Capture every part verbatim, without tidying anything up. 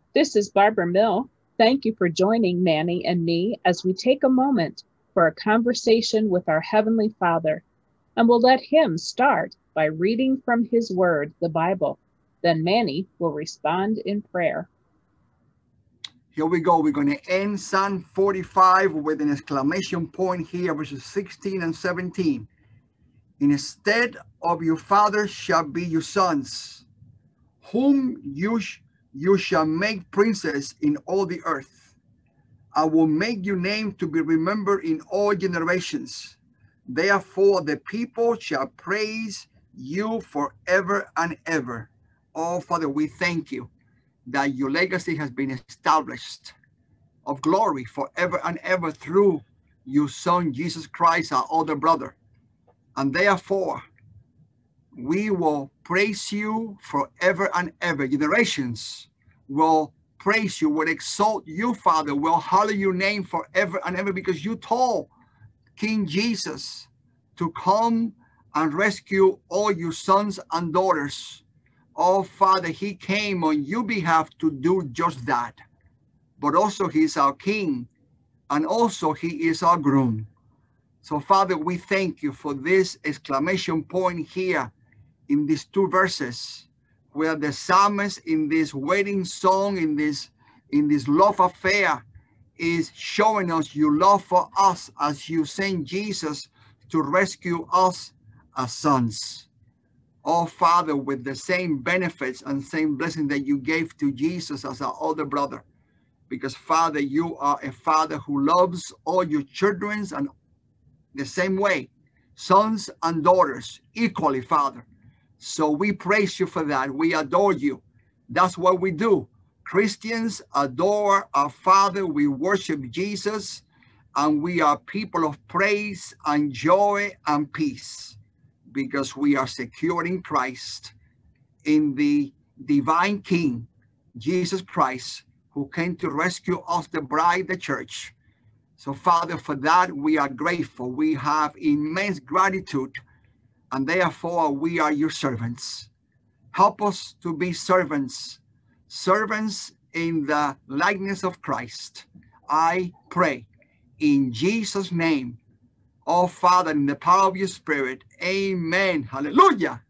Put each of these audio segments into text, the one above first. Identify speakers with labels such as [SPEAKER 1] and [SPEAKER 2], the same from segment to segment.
[SPEAKER 1] This is Barbara Mill. Thank you for joining Manny and me as we take a moment for a conversation with our Heavenly Father, and we'll let Him start by reading from His Word, the Bible. Then Manny will respond in prayer.
[SPEAKER 2] Here we go. We're going to end Psalm forty-five with an exclamation point here, verses sixteen and seventeen. Instead of your fathers shall be your sons, whom you, sh- you shall make princes in all the earth. I will make your name to be remembered in all generations. Therefore, the people shall praise you forever and ever. Oh, Father, we thank you that your legacy has been established of glory forever and ever through your Son, Jesus Christ, our older brother. And therefore, we will praise you forever and ever. Generations will praise you, will exalt you, Father, will hallow your name forever and ever because you told King Jesus to come and rescue all your sons and daughters. Oh, Father, he came on your behalf to do just that. But also he is our King, and also he is our groom. So, Father, we thank you for this exclamation point here in these two verses, where the psalmist in this wedding song, in this in this love affair, is showing us your love for us as you send Jesus to rescue us as sons. Oh, Father, with the same benefits and same blessing that you gave to Jesus as our older brother. Because, Father, you are a Father who loves all your children and the same way, sons and daughters equally, Father. So we praise you for that. We adore you. That's what we do. Christians adore our Father. We worship Jesus, and we are people of praise and joy and peace because we are secure in Christ, in the divine King, Jesus Christ, who came to rescue us, the bride, the church. So, Father, for that we are grateful. We have immense gratitude, and therefore we are your servants. Help us to be servants, servants in the likeness of Christ. I pray in Jesus' name. Oh, Father, in the power of your Spirit. Amen. Hallelujah.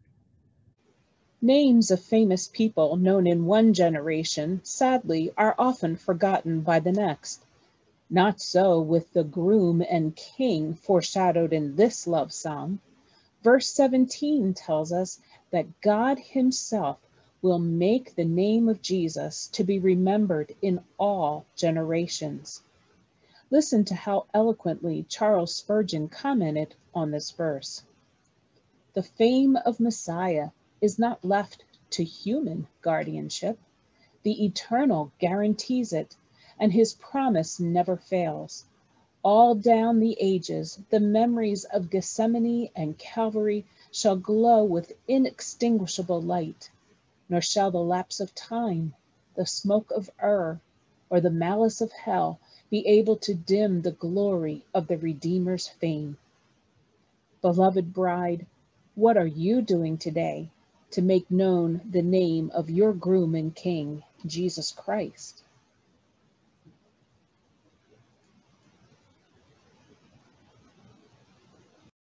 [SPEAKER 1] Names of famous people known in one generation, sadly, are often forgotten by the next. Not so with the groom and king foreshadowed in this love song. Verse seventeen tells us that God Himself will make the name of Jesus to be remembered in all generations. Listen to how eloquently Charles Spurgeon commented on this verse. The fame of Messiah is not left to human guardianship. The eternal guarantees it, and His promise never fails. All down the ages, the memories of Gethsemane and Calvary shall glow with inextinguishable light, nor shall the lapse of time, the smoke of error, or the malice of hell be able to dim the glory of the Redeemer's fame. Beloved bride, what are you doing today to make known the name of your groom and King, Jesus Christ?